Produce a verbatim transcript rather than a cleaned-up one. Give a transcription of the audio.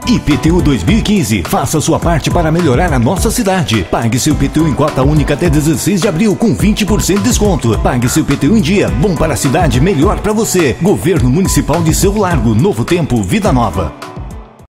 I P T U dois mil e quinze. Faça sua parte para melhorar a nossa cidade. Pague seu I P T U em cota única até dezesseis de abril com vinte por cento de desconto. Pague seu I P T U em dia. Bom para a cidade, melhor para você. Governo Municipal de Cerro Largo. Novo tempo, vida nova.